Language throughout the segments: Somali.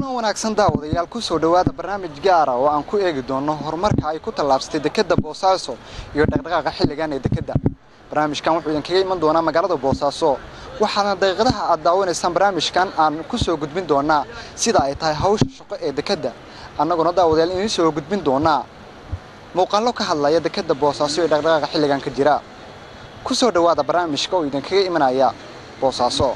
wanaagsan daawadayaal ku soo dhawaada barnaamij gaar ah oo aan ku eegi doono horumarka ay ku tallaabsatay dekedda Boosaaso iyo dhaqdhaqaaqa xilligan ee dekedda. barnaamijkan wuxuu idinkaga iman doonaa magaalada Boosaaso waxaana daqiiqadaha aad daawanaysaan barnaamijkan aan ku soo gudbin doonaa sida ay tahay hawsha shaqo ee dekedda annaguna daawadayaal idin soo gudbin doonaa muuqaallo ka hadlaya dekedda Boosaaso iyo dhaqdhaqaaqa xilligan ka jira. ku soo dhawaada barnaamijka oo idinkaga imanaya Boosaaso.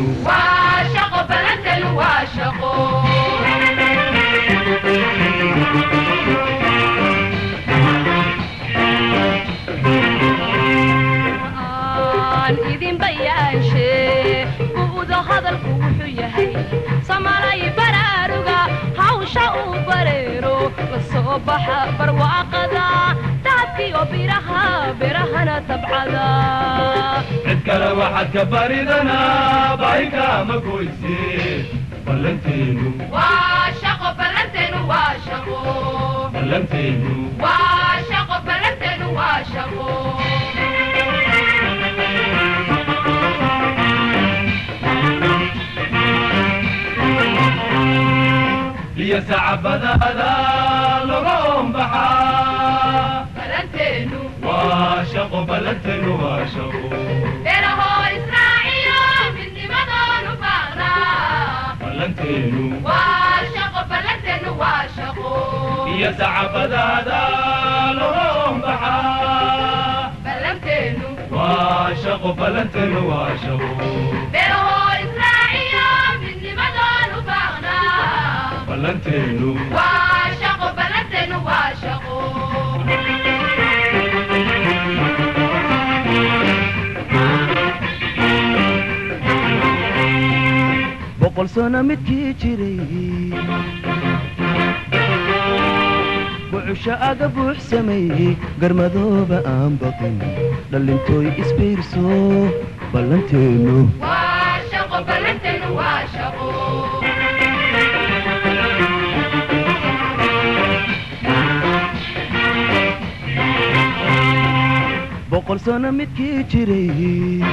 idin bayaashe buuda hadalku wuxuu yahay Soomaaliya baraaruga hawsha uu bareero la soo baxa barwaaqada taabkiyo birahana tabcada cid kale waxaad ka baridana bayka ma goysi ballanteenu waa shaqo ballanteenu waa shaqo ballanteenu waa shaqo ballanteenu waa shaqo يسعبنا هذا لغم بحا بلنتينو واشقو بلنتينو واشقو إلهو إسرائيل مني مدون فاغنا بلنتينو واشقو بلنتينو واشقو يسعبنا هذا لغم بحا بلنتينو واشقو بلنتينو واشقو إلهو إسرائيل مني مدون فاغنا بلنتينو واشقو بلنتينو واشقو بقول سنة متكي جري وعشاء قبوح سمي قرمذوبة أنبقين للنتوي اسبيرسو بلنتينو واشقو بلنتينو واشقو بقول سنة متكي جري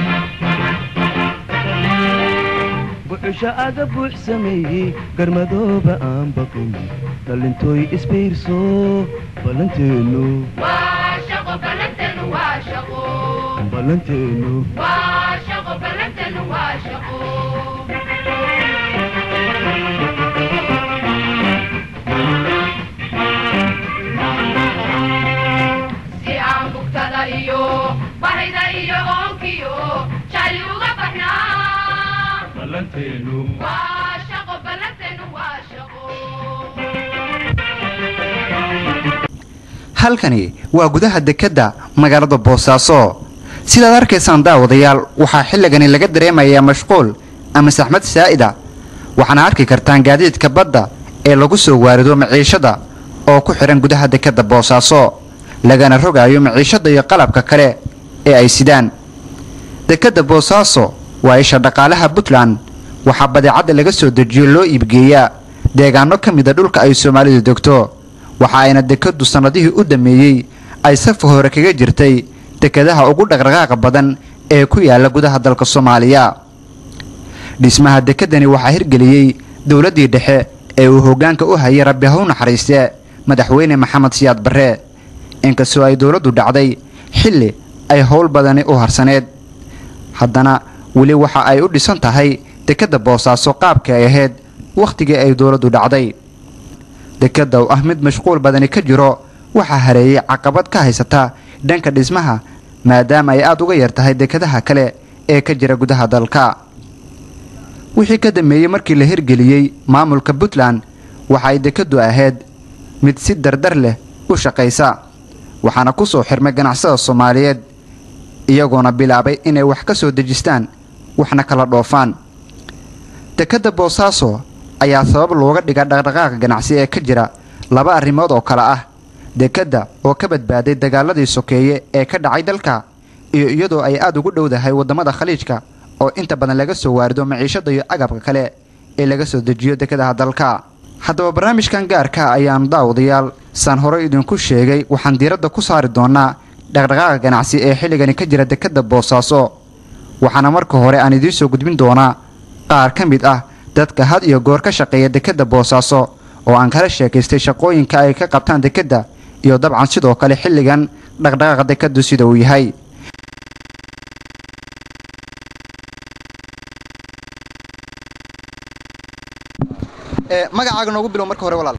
وعشاء قبوح سمي قرمذوبة أنبقين للنتوي اسبيرسو بلنتينو واشقو بلنتينو واشقو بلنتينو واشقو بلنتينو واشقو iyo bahida iyo onkiyo chali uga baxna balanteenu waa shaqo balanteenu waa shaqo. halkani waa gudaha dekedda magaalada Boosaaso sidaad arkaysaan daawadayaal waxaa xilligani laga dareemayaa mashquul ama saxmad saa'ida waxaana arki kartaan gaadiidka badda ee lagu soo waarido maciishada oo ku xiran gudaha dekedda Boosaaso lagana rogayo maciishada iyo qalabka kale ee ay sidaan. dekedda Boosaaso waa isha dhaqaalaha Puntland waxa badeecada laga soo dejiyo loo iibgeeyaa deegaano ka mid ah dhulka ay Soomaalidu degto waxa ayna dekeddu sanadihii u dhameeyay ay saf hore kaga jirtay dekedaha ugu dhaqdhaqaaqa badan ee ku yaala gudaha dalka Soomaaliya. dhismaha dekedani waxa hirgeliyay dawladdii dhexe ee uu hoggaanka u hayay Rabbi ha u naxariiste madaxweyne Maxamed Siyaad Barre inkastoo ay dawladdu dhacday xilli ay howl badani u harsaneed haddana weli waxa ay u dhisan tahay dekedda Boosaaso qaabka ay ahayd waqtigii ay dawladdu dhacday. dekedda oo ah mid mashquul badani ka jiro waxa hareeyay caqabad ka haysata dhanka dhismaha maadaama ay aad uga yar tahay dekedaha kale ee ka jira gudaha dalka. wixii ka dambeeyay markii la hirgeliyay maamulka Puntland waxa ay dekeddu ahayd mid si dardar leh u shaqaysa waxaana ku soo xirmay ganacsada Soomaaliyeed iyagoona bilaabay inay wax ka soo dejistaan waxna kala dhoofaan. dekedda Boosaaso ayaa sabab looga dhiga dhaqdhaqaaqa ganacsi ee ka jira laba arrimood oo kala ah dekedda oo ka badbaaday dagaaladii sokeeye ee ka dhacay dalka iyo iyadoo ay aad ugu dhowdahay wadamada khaliijka oo inta badan laga soo waarido maciishada iyo agabka kale ee laga soo dejiyo dekedaha dalka. haddaba barnaamijkan gaarka ayaan daawadayaal saan hore idinku sheegay waxaan diiradda ku saari doonaa dhaqdhaqaaqa ganacsi ee xilligani ka jira dekedda Boosaaso waxaana marka hore aan idiin soo gudbin doonaa qaar ka mid ah dadka had iyo goor ka shaqeeya dekedda boosaaso oo aan kala sheekaystay shaqooyinka ay ka qabtaan dekedda iyo dabcan sidoo kale xilligan dhaqdhaqaaqa dekeddu sida uu yahay. magacaaga noogu bilow marka hore walaal.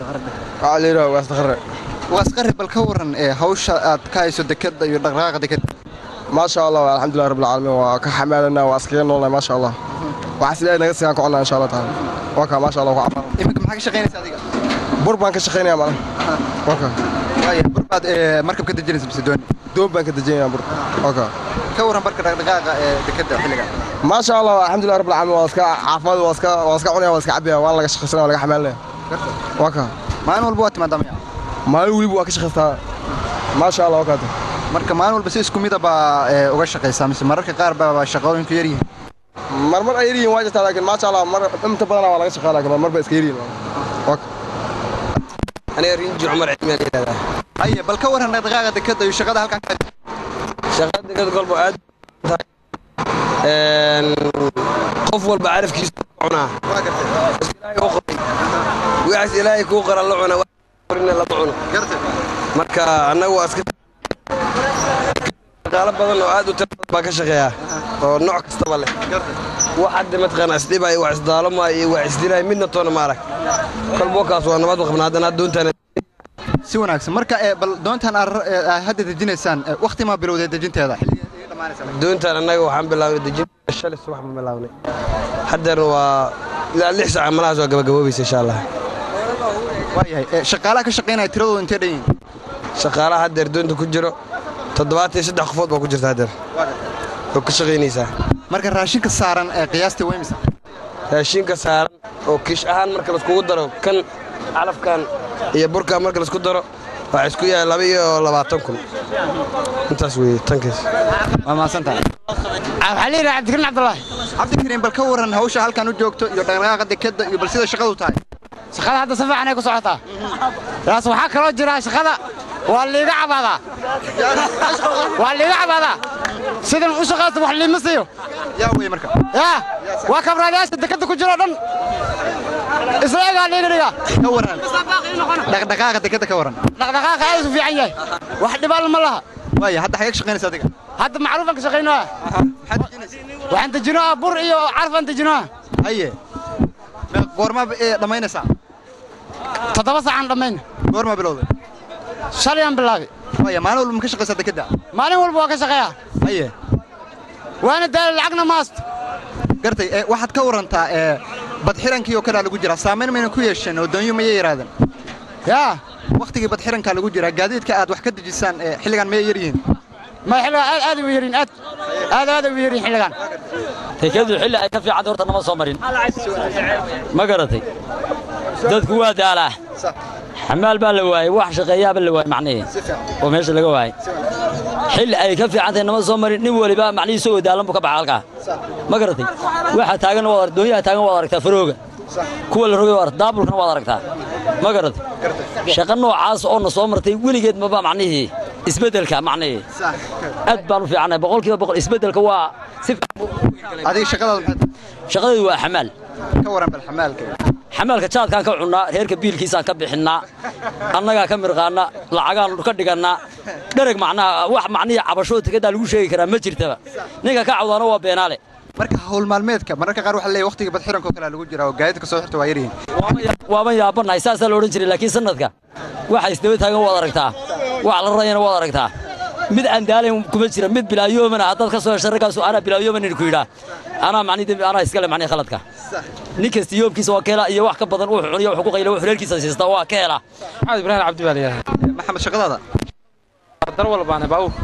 wasqarri bal ka waran hawsha aad ka hayso dekedda iyo dhaqdhaqaaqa dekedda. ما شاء الله الحمد لله رب العالمين وكحمالنا واسكينا والله ما شاء الله وحسنا نغا سيان كعنا ان شاء الله تعالى وكا ما شاء الله وعبر iminka maxaa ka shaqeynaysaa adiga. بربان كشقينا مال وكا waayo burbaad markab ka dejinaysa mise doon. دوب بان كدجينا بر وكا ka waran barka dhaqdhaqaaqa dekedda xilligan. ما شاء الله الحمد لله رب العالمين واسكا عافاد واسكا cunaya واسكا cabaya waa laga shaqeysana laga xamaalnaa وكا maalin walba waa timaaddaa miya. maalin waliba waa ka shaqeystaa ما شاء الله وكا marka maalin walba si isku mid ah baa uga shaqeysaa mise mararka qaar baa shaqooyinku yar yihiin. marmar ay yariin waa jirtaa laakiin ما شاء الله mar inta badan waa laga shaqeeyaa laakiin marmar ba iska yariin وكا أنا رينج عمر عثمان هذا haye bal ka waran dhaqdhaqaaqa dekedda iyo shaqada halkan ka شغال دقيقة قلبه عاد قف والبعرف كيس عنا ويعس إلهي كوقر اللعنا وقرنا اللعنا marka anagu aska qalab badan oo aad u tirada baa ka shaqeeya oo nooc kasta leh waxa mataqaan asdibay wax isdaalomay wax isdilay midna toona ma arag qalbokaas waa nabad qabnaa hadana doontaan si wanaagsan marka bal doontaan hadda dejinaysaan waqti ma bilowday dejinteeda xilliga dhamaanaysa doontaan anagu waxaan bilaabay dejinta shalay subax ma bilaabnay haddana waa ilaa 6 saac malaas waa gabagaboobaysa insha Allah waayahay shaqaalaha ka shaqeynaya tiradooda intee dhan yihiin shaqaalaha hadda doonta ku jiro 73 qofood baa ku jirta hadda oo ka shaqeynaysa marka raashinka saaran qiyaastii way mise raashinka saaran oo kiish ahaan marka la isku daro kan calafkan iyo burka marka la isku daro waxa isku yahay 22,000 intaas weey tankiis waa maasantahay xaliir Cabdikariin Cabdullaahi Cabdikariin bal ka waran hawsha halkan u joogto iyo dhaqdhaqaaqa dekedda iyo bal sida shaqadu tahay shaqada hadda si fiican ay ku socotaa raas waxa kala jira shaqada waa liiga cabaada sidan u shaqeysto wax liima siiyo yaa way marka waa kabraadayaasha dekedda ku jiro dhan islaaga liiga ka waran dhaqdhaqaaqa dekedda ka waran dhaqdhaqaaqa aad u fiican yahay wax dhibaal ma laha waayo hadda xageeg shaqeynaysa adiga hadda macruufan ka shaqeynaa waxaan dejinaa bur iyo carfan dejinaa haye goorma dhamaynaysaa 7 saacan dhamayn goorma bilowday shalayaan bilaabay waayo maalin walba ma ka shaqeysaa dekedda maalin walba waa ka shaqeeyaa haye waana daal lacagna maast gartay waxaad ka warantaa badxirankii oo kale lagu jira saameyn mayna ku yeesheen oo doonyo ma yeeraadeen waqtigii badxiranka lagu jira gaadiidka aad wax ka dejisaan xilligan ma yar yihiin ما حلو هذا ويرين هذا ويرين حلقان تكذب حلا أي كفي عاد ورطنا ما صامرين ما قرتي دد قوة دالة حمال بالواي وحش غياب بالواي معنيه وماش الواي حل أي كفي عاد ما صامرين نقول بقى معني سوي دالة مكبع علقة ما قرتي واحد تاجن وارد دنيا تاجن وارد فروقة كل رجل وارد دابل كان وارد ما قرتي شقنا عاص أو نصامرتي ولي قد ما بقى معنيه isbedelka macnee aad baan u fiicnaa 100% isbedelka waa si adiga shaqadu waa xamaal ka waran bal xamaalka jaadkan ka cunaa reerka biilkiisa ka bixinaa annaga ka mirqaana lacagaan ka dhiganaa dharag macnaa wax macniya cabasho tagada lagu sheegi karaa ma jirtaba ninka ka cawdana waa beenaale marka hawl maalmeedka mararka qaar waxa leeyahay waqtiga badxiranka kale lagu jira oo gaadiidka soo xirta waa yareen waaba yaabanahay saas la oran jiray laakiin sanadka waxa isdaba taagan wada aragtaa wax la rayana wada aragtaa mid aan daaleen kuma jira mid bilaayoomana hadad ka soo sharakaas ana bilaayoomana ku yiraahdo ana macnii ana iskale macnii khaladka ninkasta yoobkiisa waa keela iyo wax ka badan uu xuniyo wax ku qaylo wax reerkiisa siista waa keela Maxamed Ibrahim Cabdi Baaliya Maxamed shaqadaada dar walbaana baa uu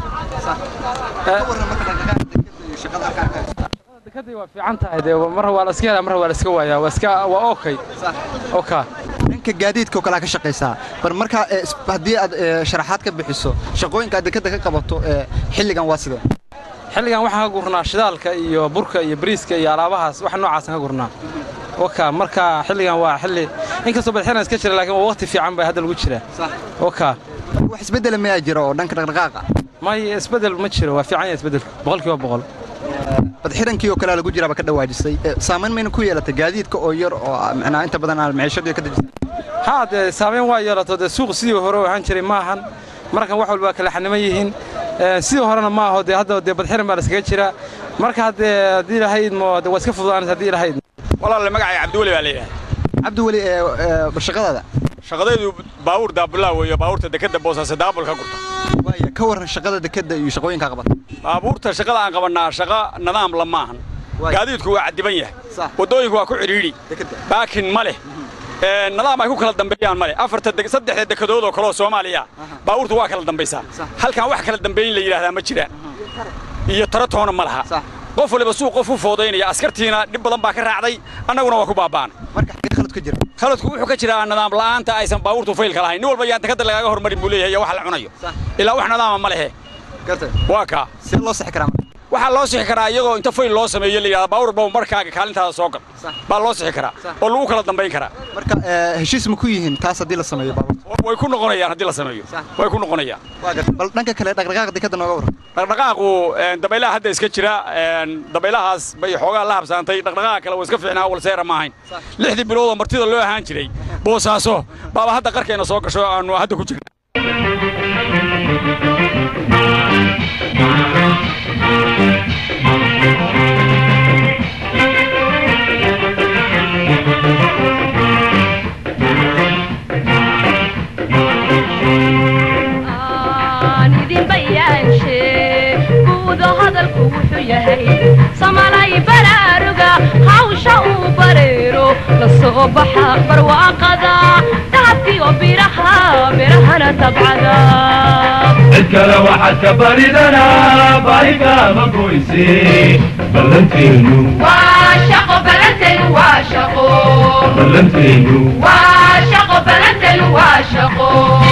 dekadii waa fiican tahay mar waa la iska helaa mar waa la iska waayaa waa okay ninka gaadiidka kala ka shaqeysaa bar marka hadii aad sharaxaad ka bixiso shaqooyinka dekada ka qabato xilligan waa sidoo xilligan waxaan ka gurnaa shidaalka iyo burka iyo bariiska iyo alaabahaas wax noocaas ka gurnaa marka xilligan waa xilli inkastoo badxina iska jira laakiin waqti fiican bay hadda lagu jiraa wax isbedel ma jiro oo dhanka dhaqdhaqaaqa ما يسبدل متشر وفي عين يسبدل 100% badxirankii oo kale lagu jiraaba ka dhawaajisay saameyn mayna ku yeelatay gaadiidka oo yar oo macnaa inta badan aan maciishadu ka dajisay haade saameyn waa yeelato de suuq sidii hore waxaan jiray maahan markan wax walba kala xaniman yihiin sidii horena ma aho de hadda de badxiran baa iskaga jira marka hadii lahayd mo de waa iska fududaanaysa hadii lahayd walaal magacay Cabdiwali baa leeyahay Cabdiwali shaqadaada shaqadaydu baawur daabulaa weeyo baawurta dekada Boosaaso daabulka gurta waaya ka waran shaqada dekada iyo shaqooyinka qabata baabuurta shaqada aan qabanaa shaqa nidaam la maahan gaadiidku waa cadiban yahay wadooyinku waa ku xiriiri baakin ma leh nidaam ay ku kala dambeeyaan male saddex dekedood oo kale oo Soomaaliya baawurtu waa kala dambaysaa halkan wax kala dambeeyin la yiraahdaa ma jiraan iyo taratoona ma laha qof waliba suuq qof u foodeynaya askartiina dib badan baa ka raacday annaguna waa ku baabaan marka khalad ka jira khaladku wuxuu ka jiraa nidaam la'aanta aysan baawurtu faylka lahayn nin walba yaan takada lagaga hormarin buu leeyahay wax la cunayo ilaa wax nidaam ma lehe waa ka si loo sax karaa waxa loo sixi karaa iyagoo inta fayl loo sameeyo la yiraahdo baawur baa markaaga kaalintaada soo gal baa loo sixi karaa oo lagu kala dambeyn karaa marka heshiis ma ku yihiin taas hadii la sameeyo baawur way ku noqonayaan hadii la sameeyo way ku noqonayaan bal dhanka kale dhaqdhaqaaq dekada nooga waran dhaqdhaqaaqu dabaylaha hadda iska jira dabaylahaas bay xoogaa la habsaantay dhaqdhaqaaqa kale waa iska fiicnaa wal seera ma ahayn 6 bilood oo martida loo ahaan jiray Boosaaso baaba hadda qarkeena soo gasho aanu hadda ku jirnaa Samalay baraaruga hawsha uu bareero la soo baxa barwaaqada taabti oo birahana tabcada kala waxa ka baridana bayga ma goysi ballanteenu waa shaqo ballanteenu waa shaqo ballanteenu waa shaqo ballanteenu waa shaqo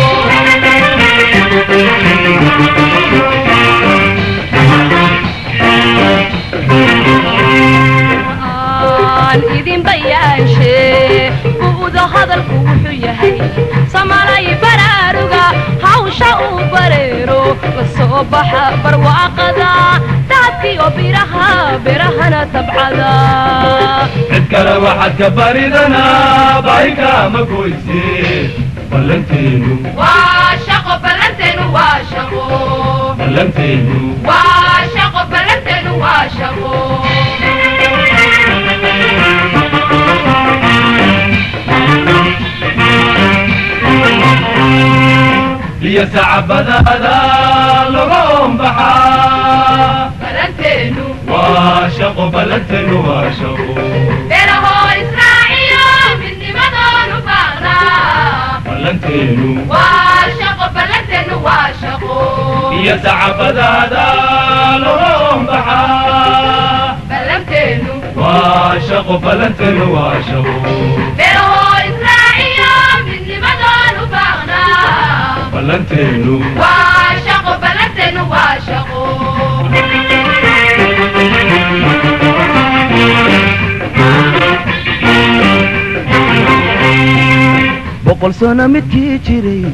idin bayaanshe buuda hadalku wuxuu yahay Samalay baraaruga hawsha uu bareero la soo baxa barwaaqada taabti oo birahana tabcada kala waxa ka baridana bayga ma goysi ballanteenu waa shaqo ballanteenu waa shaqo ballanteenu waa shaqo ballanteenu waa shaqo يا سعبدا لغم بحا بلنتينو واشق بلنتينو واشق بيرهو إسرائيل من مدن فاغنا بلنتينو واشق بلنتينو واشق يا سعبدا لغم بحا بلنتينو واشق بلنتينو واشق بيرهو إسرائيل من مدن فاغنا بلنتينو واشق بلنتينو واشق بقول سنة متكي جري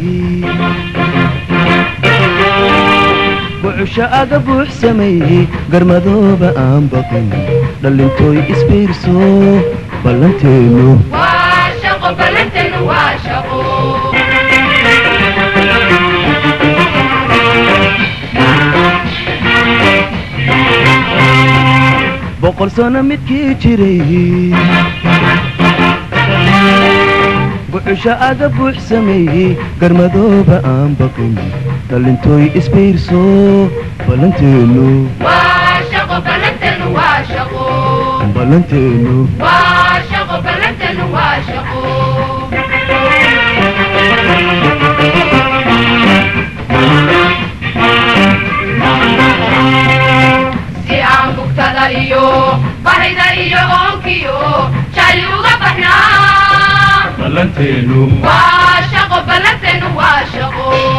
بعشا أقبو حسمي قرمدو بقام بقين للنتوي اسبيرسو بلنتينو واشق بلنتينو واشق بقول سنة متكي جري بعشا أقبو حسمي قرمدو بقام بقين للنتوي اسبيرسو بلنتينو واشق بلنتينو واشق بلنتينو واشق بلنتينو واشق سيان بكتدا إيو بحيدا إيو أونكيو شالي وغبحنا بلنتينو واشق بلنتينو واشق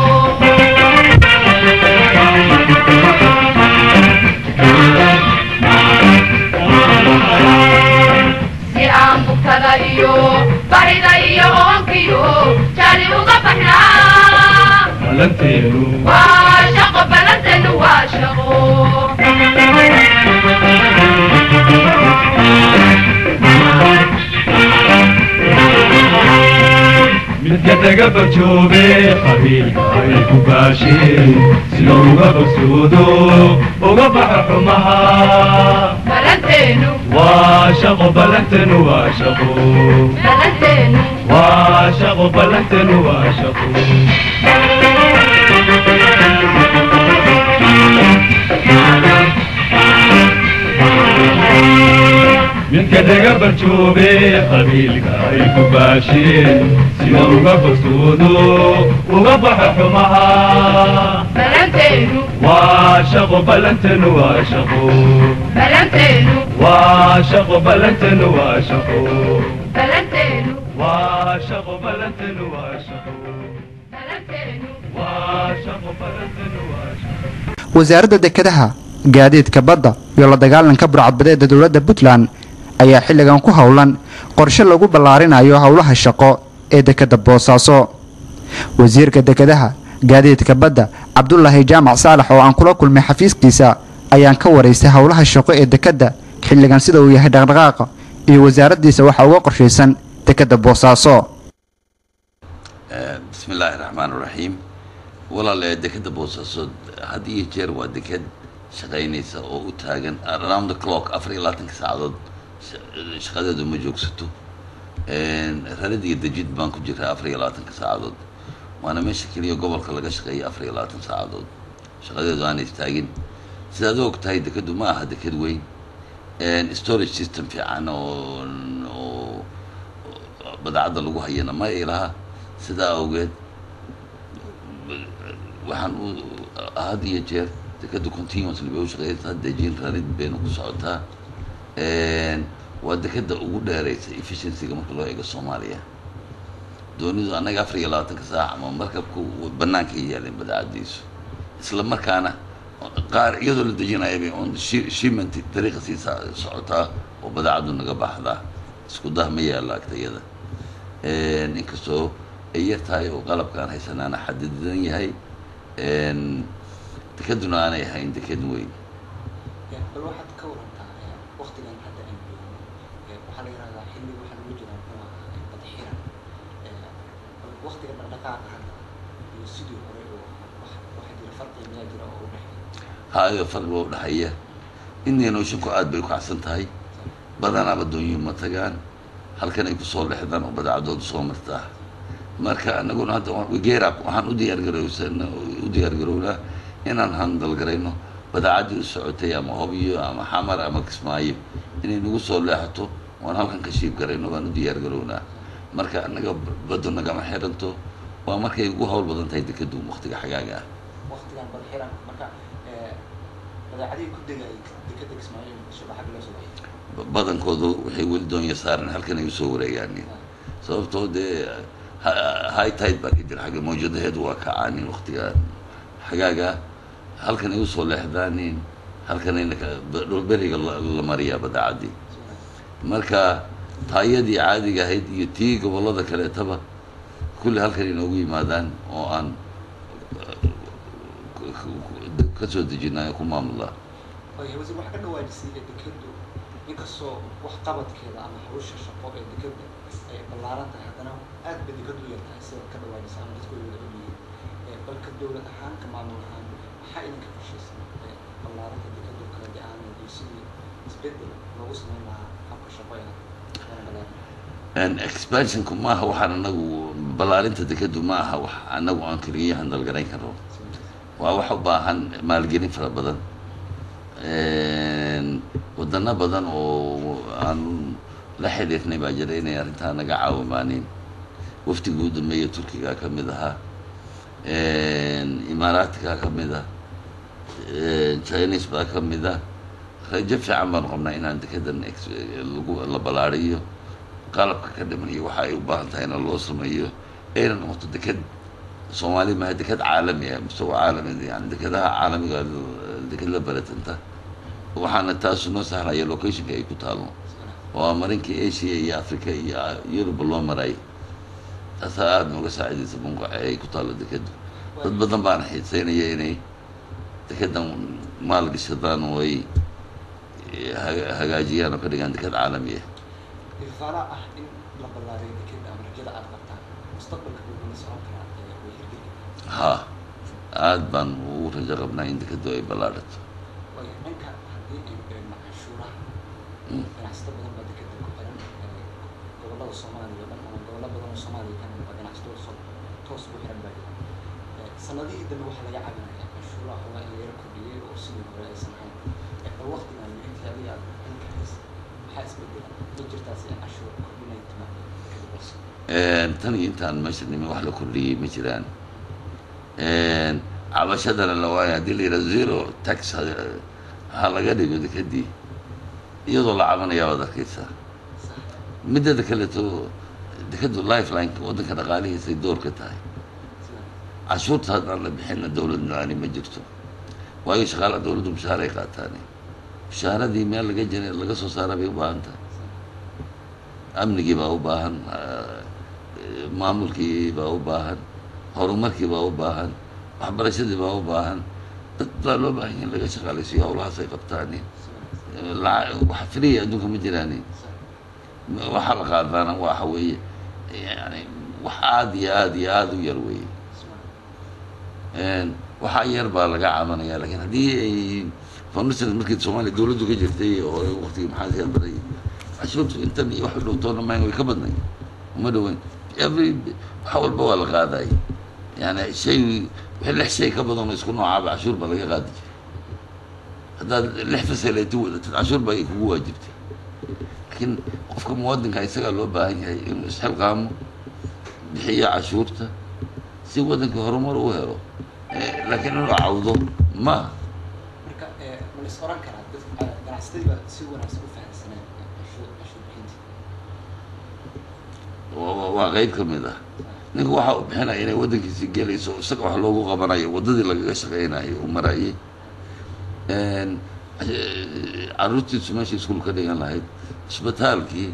سيان بكتدا إيو بحيدا إيو أونكيو شالي وغبحنا بلنتينو واشق بلنتينو واشق دقب جوبي قبيل هاي كباشي سلو قبل سودو وقبح حمها بلنتينو واشقو بلنتن واشقو بلنتينو واشقو بلنتن واشقو من كده قبل شوبي قبيل قاي كباشي سلو قبل سودو وقبح حمها بلنتينو واشقو بلنتن واشقو بلنتينو واشقو بلنتن واشقو بلنتينو واشقو بلنتن واشقو بلنتينو واشقو بلنتن واشقو wasaaradda dekedaha gaadiidka badda iyo la dagaalanka burcadbadeeda dowladda Puntland ayaa xilligan ku howlan qorshe lagu ballaarinayo howlaha shaqo ee dekeda Boosaaso. wasiirka dekedaha gaadiidka badda Cabdullaahi Jaamac Saalax oo aan kula kulmay xafiiskiisa ayaan ka wareystay howlaha shaqo ee dekeda xilligan sida uu yahay dhaqdhaqaaqa iyo wasaaraddiisa waxa uga qorsheysan dekeda Boosaaso. bismillaahi raxmaani raxiim walaal dekeda Boosaaso hadii jeer waa deked shaqaynaysa oo u taagan around the clock 24 saacadood shaqadeedu ma joogsato raadiga dejid baan ku jiraa 24 saacadood waana meesha kaliya gobolka laga shaqeeyo 24 saacadood shaqadeedu aan istaagin sidaad og tahay dekedu ma aha deked weyn storage system fiican oo badacada lagu hayana ma ilaha sidaa awgeed waxaan had iyo jeer dekeda continuously bay u shaqeysaa dejin rarid bayna ku socotaa waa dekeda ugu dheeraysa efficiency-ga marka loo eego Soomaaliya doonidu anaga 24 saac ama markabku banaanka yaaleen badacadiisu isla markaana qaar iyadoo la dejinayo bay on shipment tariiqa si socotaa oo badacadu naga baxda isku dah ma yaala agtayada inkastoo ay yartahay oo qalabkaan haysanaana xadidan yahay dekeduna aanay ahayn deked weyn bal waxaad ka warantaa waqtigan hadda aan joogno waxaa la yiraahdaa xilli waxa lagu jira bad xiran waqtiga dhaqdhaqaaqa hadda iyo sidii hore oo waxa jira farqi ma jira oo u dhaxeeya haayo farqi u dhaxeeya inaynu shaqo aad bay ku xasan tahay badanaa badooyin ma tagaan halkan ay ku soo leexdaan oo badacadoodu soo martaa marka anaguna hadda waxaan u diyaar garownaa inaan handal garayno badacadii u socotay ama Hobyo ama Xamar ama Kismaayo inay nagu soo leexato waan halkan ka shiib garayno waan u diyaar garownaa marka anaga badu nagama xiranto waa markay ugu hawl badan tahay dekedu waqtiga xagaaga ah waqtigan bal xiran marka badacadii ku degay dekeda Kismaayo subax xag loo soo badankoodu waxay weli doonaya saaran halkan ay soo wareegaan sababtoo high tide baa ka jira xagga mawjadaheedu waa kacaanin waqtiga xagaaga halkan ay u soo leexdaanin halkan ay dhulberiga la mariyaa badacadii marka taayadii caadiga ahayd iyo tii gobolada kaleetaba kulli halkan inoogu yimaadaan oo aan ka soo dejinayo ku maamulaa waxa ka dhawaajisay dekedu inkastoo wax qabadkeeda ama hawsha shaqo ee dekeda ay ballaaran tahay haddana aad bay dekedu yartahay sida ka dhawaajisay ama dadku wada ogyihiin balka dowlad ahaan ka maamul ahaan maxaa idinka qorshaysan ballaarinta dekedu kala dhacaan iyo sidii isbedel loogu sameyn lahaa habka shaqo expansionku maaha waxaan anagu ballaarinta dekedu maaha wax anagu aan keliya handal garayn karno waa wax u baahan maalgelin fara badan wadana badan oo aan la xiriirnay baa jira inay arrintaa naga caawimaanin waftigii u dambeeyay Turkiga ka mid ahaa Imaaraadka ka mid ah Chinese baa ka mid ah rajo fiican baan qabnaa inaan dekedan la ballaariyo qalabka ka dhimanayo waxa ay u baahan tahay in loo sameeyo ayna noqoto deked Soomaali ma deked caalami ah mustawa caalami yani dekedaha caalamiga deked la baratanta waxaana taas noo sahlaya location-ka ay ku taalo oo marinka Asia iyo Africa iyo Europe loo maray taasa aad nooga saacidaysa bunqa ay ku taalo dekedu dad badan baan xiiseynaya inay dekedan maal gashadaan oo ay hagaajiyaan oo ka dhigaan deked caalami ah ifara ah in la ballaariyo dekeda ama rajada aad qabtaan mustaqbalka wuxuu la socon karaa way hirgeli ها aad baan ugu rajo qabnaa in dekadu ay ballaadhato waayo dhanka haddii ay cashuuraha ganacsato badan baa dekada ku xiran gobollada soomaaliya oo dhan ama gobollo badan oo soomaaliya ka mid ah ganacsato toos ugu xiran baa jira sanadihii dambe waxaa laga cabinayaa cashuuraha waa in yara kordhiyey oo sidii hore aysan ahayn waqtigan intii adiga aad dhanka haysa maxaa isbedela ma jirtaas in cashuur kordhinay timaado dekada boos tan iyo intaan meesha nimin wax la kordhiyey ma jiraan cabashadana la waayo haddii la yidhaha zero tax ha laga dhigo dekadii iyadoo la cabanayaa waad arkaysaa midada kaleeto dekadu lifelineka waddanka dhaqaalihiisay door ka tahay cashuurta haddaan la bixinna dowlad no-aani ma jirto waayo shaqaalaha dowladdu mushahaaray qaataane mushahaaradii meel laga soo saara bay u baahan tahay amnigii baa u baahan maamulkii baa u baahan horumarkii baa u baahan waxbarashadii baa u baahan dad baa loo baahan yahin laga shaqaalaysiyo howlahaas ay qabtaani wax filiya adduunka ma jiraani waxaa la qaadaana waxa weeye yani wax aada iyo aada iyo aada u yar weeye waxaa yar baa laga cabanaya lakin haddii ay foundation markii soomaaliya dowladdu ka jirtay oo waqtigii maxaa siyaad baday cashuurtu intan iyo wax u dhowtoona mayn way ka badnay uma dhoweyn wax walba waa la qaaday yani shay wixii 6 shay ka badan oo isku noocaaba cashuur baa laga qaadi jiray haddaad 6 fasaleeto wadatid cashuur baa ay kugu waajibtay laakiin qofka muwaadinka isagaa loo baahan yahay inuu isxilqaamo bixiyo cashuurta si waddanka horumar u helo laakiin inuu cawdo ma marka ma la is oran karaa dadka ganacsatada baa si wanaagsan u fahamsaneen cashuur bixinta waa qayb ka mid ah ninku waxa uu bixinaya inay waddankiisi gelayso isaga wax loogu qabanayo waddadii lagaga shaqaynayo uu marayay caruurtiisu meesha iskuul ka dhigan lahayd isbitaalkii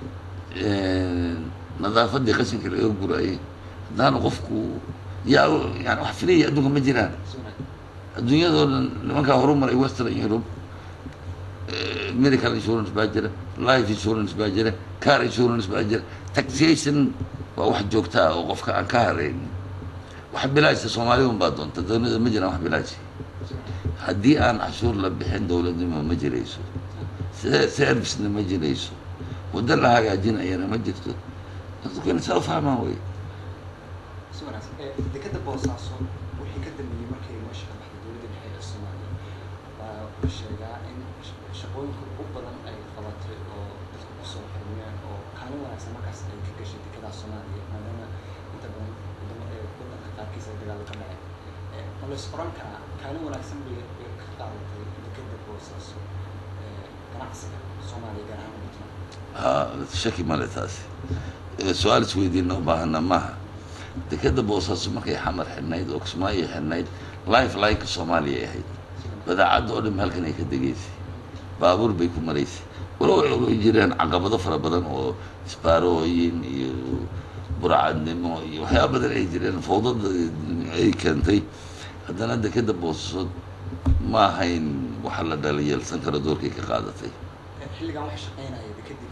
nadaafadii qashinka laga gurayay haddaana qofku yaa yani wax filaya adduunka ma jiraan adduunyadoo dhan nimankaa horumaray western europe medical insurance baa jira life insurance baa jira car insurance baa jira taxation waa wax joogta ah oo qofka aan ka harayn wax bilaasha soomaalida un baa doonta dowladda ma jiraan wax bilaashi haddii aan cashuur la bixin dowladnimo ma jirayso servicena ma jirayso waddo la hagaajinayana ma jirto dadku in saa u fahmaan wey si wanaagsan dekada boosaaso wixii ka dambeeyey markay meesha ka baxday dowladda dhexe ee soomaaliya baa la sheegaa in shaqooyinka ugu badan ay qabatay oo dadku kusoo xirmeen oo kaalin wanaagsan markaas ay ka gashay dekadaha soomaaliya maadaama inta badan waddanka qaarkiisa ay dagaalo ka dhaceen ma la is oran karaa kaalin wanaagsan bay ka qaadatay dekada boosaaso ganacsiga soomaaliya gaar ahaan puntland shaki male taasi su-aal isweydiina u baahana maaha dekada boosaaso markay xamar xidhnayd oo kismaayo xidhnayd lifelineka soomaaliya ay ahayd badaacadda oo dhan halkan ay ka degaysay baabuur bay ku maraysay walow ay jireen caqabado fara badan oo isbaarooyin iyo burcadnimo iyo waxyaaba badan ay jireen fawdada ay keentay haddana dekada boosaaso ma ahayn waxa la dhaliyeelsan karo doorkay ka qaadatay xilligan waxa shaqeynaya dekadii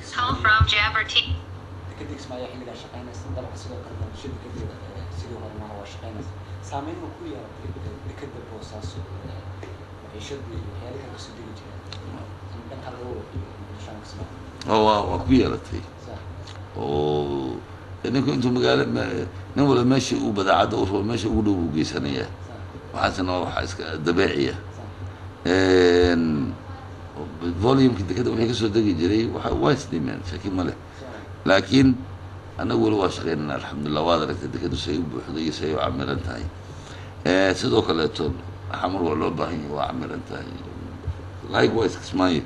kismaayo xilligan shaqeynaysa dalka sidoo kale bulshada dekedeeda sidii hore maaha waa shaqeynaysa saameyn ma ku yeelatay dekada boosaaso maciishadii iyo waxyaala kale kasoo degi jireen dhanka laga wadiyo bulshada kismaayo waa ku yeelatay oo ninku intuu magaalo nin walba meesha uu badaacadda u rabo meesha ugu dhow buu geysanayaa waxaasna waxaa iska dabeeciya volumeki dekada wixii kasoo degi jiray waa isdhimeen shaki ma leh laakiin annagu weli waa shaqeynana alxamdulillah waad aragtay dekadu say u buuxdo iyo say u camiran tahay sidoo kaleeto xamar waa loo baahan yahay waa camiran tahay likewise kismaayo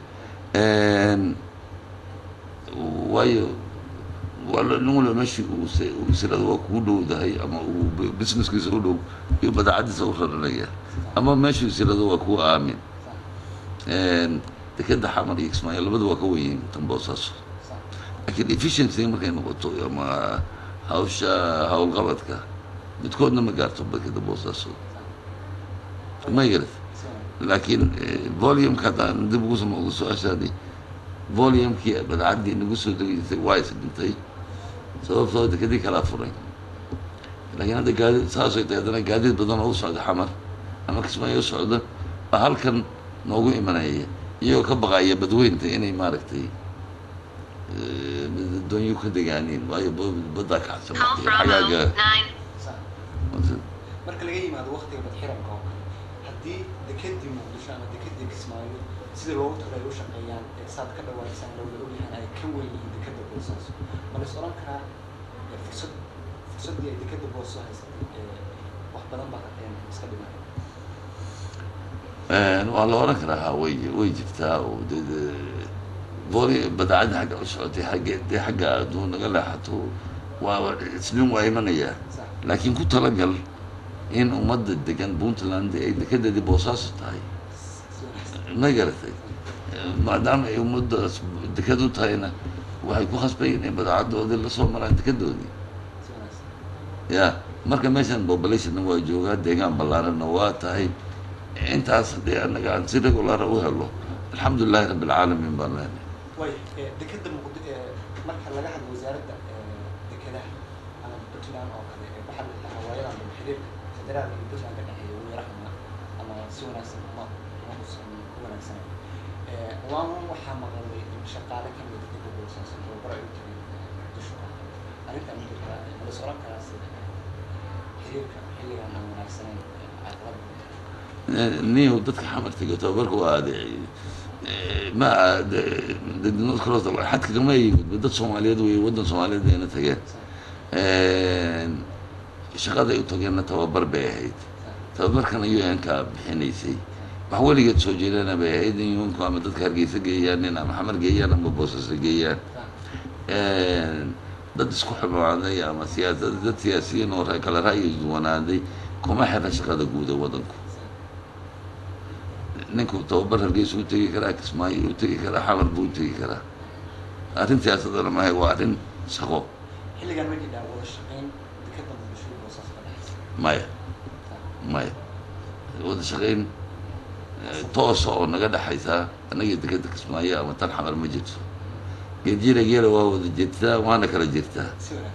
waayo nin walba meeshii uu silada waa kuu dhowdahay ama uu businesskiisa u dhow iyo badaacadiisa u raranaya ama meeshuu silada waa kuu aamin dekada xamar iyo kismaayo labada waa ka wenyihiin tan boosaaso laakiin efficiency markay noqoto ama hawsha howlqabadka midkoodna ma gaarto dekada boosaaso ma garat laakiin volumeka haddaan dib ugu soo noqdo su-aashaadii volumekii badacaddii nagu soo degaysay waa is dhintay sababtoo dekadii kalaa furay laakiin hadda gaadiid saasay tahay haddana gaadiid badan oo u socda xamar ama kismaayo u socda baa halkan noogu imanaya iyagoo ka baqaya badweynta inay maaragtay doonyo ka degaaniin waayo baddaa kacsan xagaaga marka laga yimaado waqtiga badxiranka oo kale haddii dekadii muqdisho ama dekadii kismaayo sida loogu talo ay u shaqeeyaan saad ka dhawaysaan lowda ogyahan ay ka weyn yihiin dekada boosaaso ma la is oran karaa fursaddii ay dekada booso haysatay wax badan baa iska dhimaya waa la oran karaa way jirtaa oo booli badacadda xagga u socotay dee xagga aduu naga leexato waa isnin waa imanayaa laakiin ku talagal in ummadda degan puntland ay dekedeedii boosaaso tahay ma garatay maadaama ay ummaddaas deked u tahayna waxay ku khasbayen in badacaddoodii lasoo maraan dekedoodii ya marka meeshan populationna waa joogaa deegaan ballaaranna waa tahay intaas haddii annaga aan si regulara u helo alxamdulilahi rabbi alcaalamiin baan leenahay way dekada marka laga hadlo wasaaradda dekedaha ama puntland oo kale waxaa la dhahaa waayadan xiriirka federaalka iyo puntland ka dhexeeya weerarama ama si wanaagsan ma usan ku wanaagsanan waaman waxaa maqalay in shaqaale ka mida dekada boosaaso tababar ay u tageen muqdisho oo kale arrintan ma jirtaa ma la is oran karaa sida xiriirka xilligan aan wanaagsanayn caqabad niyow dadka xamartiga tababarka waa aaday ma north cross xadka kama yimid dad soomaaliyeed wey waddan soomaaliyeed ayna tageen shaqaday u tageenna tababar bay ahayd tababarkana un-ka bixinaysay wax weligeed soo jeedana bay ahayd in un-ku ama dadka hargeysa geeyaan ama xamar geeyaan ama boosasa geeyaan dad isku xumaaday ama dad siyaasiyiin oo kala ra'yi duwanaaday kuma xirna shaqada guud ee waddanku ninku tababar hargeysa u tegi karaa kismaayo u tegi karaa xamar buu u tegi karaa arrin siyaasadana maahay waa arrin shaqo xilligan ma jidhaa wada shaqayn dekada muqdisho iyo boosaaso ka dhexaysa maya wada shaqayn toosa oo naga dhexaysaa annaga dekada kismaayo ama tan xamar ma jirto geedjira geela waa wada jirtaa waana kala jirtaa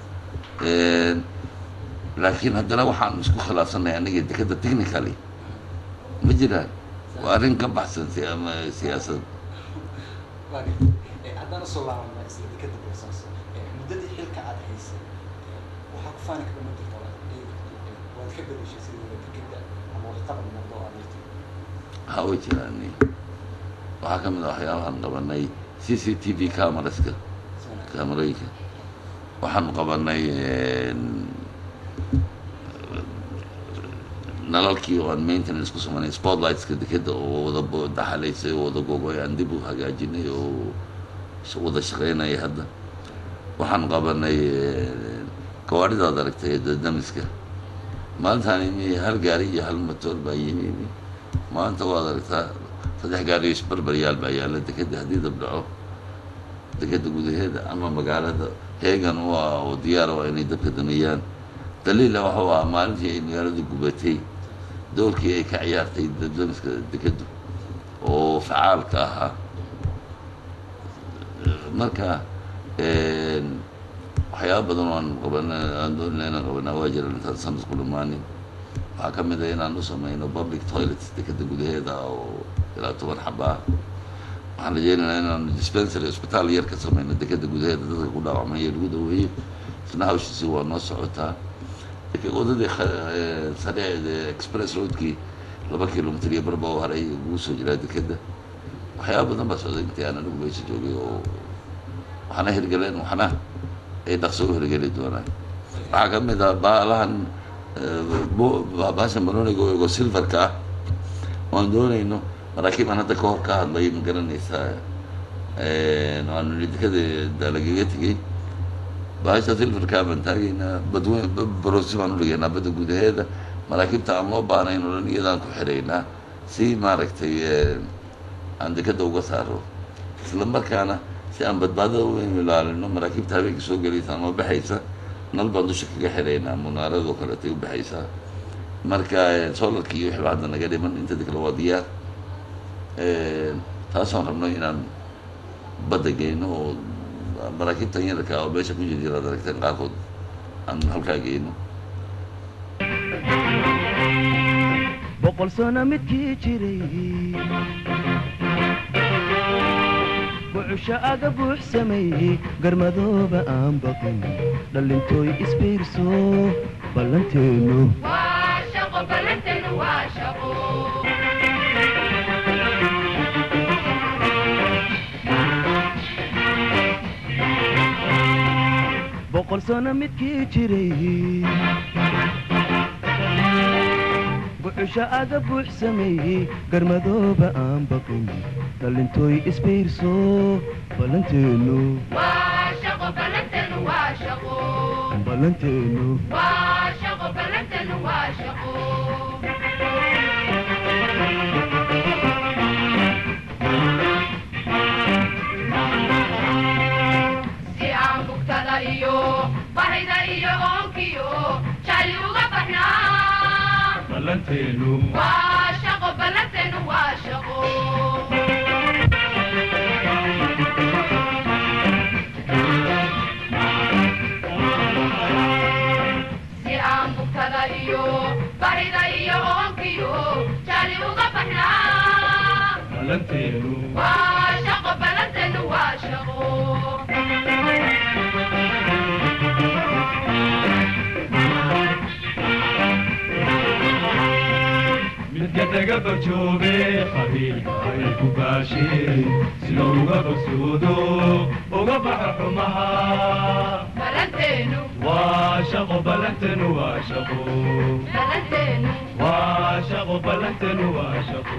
laakiin haddana waxaan isku khilaafsanay annaga dekada technically ma jiraan waa arrin ka baxsan ama siyaasad haddaan usoo laabana isla dekada boosaaso muddadii xilka aad haysay waxaa ku faani kara ma jirta waad ka bedeshay sidii dekada ama waxqabad noqdo oo aad jirtay ها وجهاني وحكم الأحياء عن قبلني CCTV كاميرا كاميرا وحن قبلني nalalkii oo aan maintenance ku sameynay spotlightska dekeda oo wada daxalaysay oo wada gogoy aan dib u hagaajinay oo wada shaqeynaya hadda waxaan qabanay gawaaridaad aragtay damiska maalintaan imi hal gaari iyo hal matoor baa yimi maanta waad aragtaa 3 gaari iyo isbarbaryaal baa yaala dekeda haddii dab dhaco dekeda gudaheeda ama magaalada heegan waa oo diyaar waa inay dabka damiyaan daliila waxa waa maalintii ay magaalada gubatay doorkii ay ka ciyaartay damiska dekedu oo facaalka ahaa marka waxyaaba badan oo aan doonayna inaan qabanaa waa jiraan intaan sanadku dhamaanin waxaa ka mid ah inaan u sameyno public toilets dekeda gudaheeda oo ilaa 10 xaba ah waxaan rajeynaynaa inaan dispensary isbitaal yar ka sameyno dekeda gudaheeda dadka ku dhaawacmaya lagu daweeyo isna hawshiisi waa noo socotaa wadadii sariicda express roadkii 2 kilomitr iyo barba oo haray ugu soo jiraa dekeda waxyaaba badan baa socday intii aan anigu meesha joogay oo waxaana hirgaleen waxna ay dhaqso u hirgeli doonaan waxaa ka mid ah baalahan baashan banoniga oo silverka ah waan doonayno maraakiib aan hadda ka hor ka hadlay ma garanaysaa waanu dekada lagaga tegey baasha silverka baan taagaynaa badweyn barosi baan u dhigaynaa badda gudaheeda maraakiibta aan loo baahnayn oo dhan iyadaan ku xiraynaa si maaragtay aan dekada uga saaro isla markaana si aan badbaadada u ilaalino maraakiibta habeenkii soo gelaysa ama baxaysa nal baan dusha kaga xiraynaa munaaradoo kaleetay u baxaysaa marka solarkii iyo wixii hadda naga dhiman intadi kale waa diyaar taasaan rabno inaan badda geyno oo maraakiibtan yararka oo meesha ku jirjiraad aragteen qaarkood aan halkaa geyno boqol sano midkii jiray buuxsha aga buux sameeyey garmadooba aan baqin dhalintooy isbiirso ballanteenu waa shaqo ballanteenu waa shaqo boqol sano midkii jiray buuxsha aga buux sameeyey garmadooba aan baqin dhalintooy isbiirso ballanteenu waa shaqo ballanteenu waa shaqo ballanteenu waa shaqo ballanteenu waa shaqo si aan bugtada iyo bahida iyo oonkiyo jali uga baxnaa ballanteenu waa shaqo ballanteenu waa shaqo si aan bugtada iyo bahida iyo oonkiyo jali uga baxnaa ballanteenu waa shaqo ballanteenu waa shaqo midka daga barjoobe qabiilka ay ku baasheen si looga bogsoodo uga baxa xumaha ballanteenu waa shaqo ballanteenu waa shaqo ballanteenu waa shaqo ballanteenu waa shaqo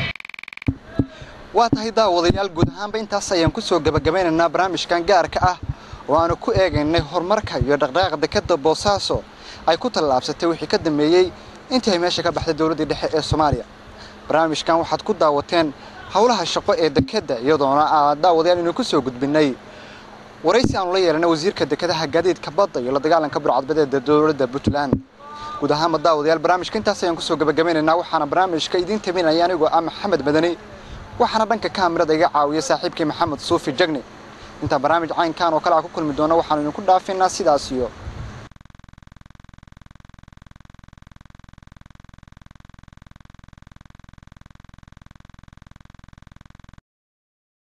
waa tahay daawadayaal guud ahaanba intaas ayaan ku soo gabagabaynaynaa barnaamijkan gaarka ah oo aanu ku eegaynay horumarka iyo dhaqdhaqaaqa dekadda boosaaso ay ku tallaabsatay wixii ka dambeeyey intii ay meesha ka baxday dowladdii dhexe ee Soomaaliya barnaamijkan waxaad ku daawateen hawlaha shaqo ee dekadda iyadoona daawadayaal inuu ku soo gudbinay waraysi aan la yeelanay wasiirka dekadaha gaadiidka badda iyo la dagaalanka burcadbadeeda dowladda Puntland guud ahaan daawadayaal barnaamijka intaas ayaan ku soo gabagabaynaynaa waxaana barnaamijka idin taminaya anigoo Maxamed Madani waxaana dhanka kaamirada iga caawiyay saaxiibkii Maxamed Suufi Jagni inta barnaamij caynkan oo kala ku kulmi doona waxaan idinku dhaafinaa sidaas iyo